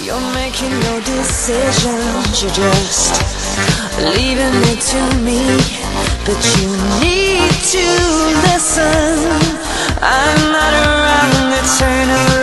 You're making no decisions, you're just leaving it to me. But you need to listen, I'm not around eternally.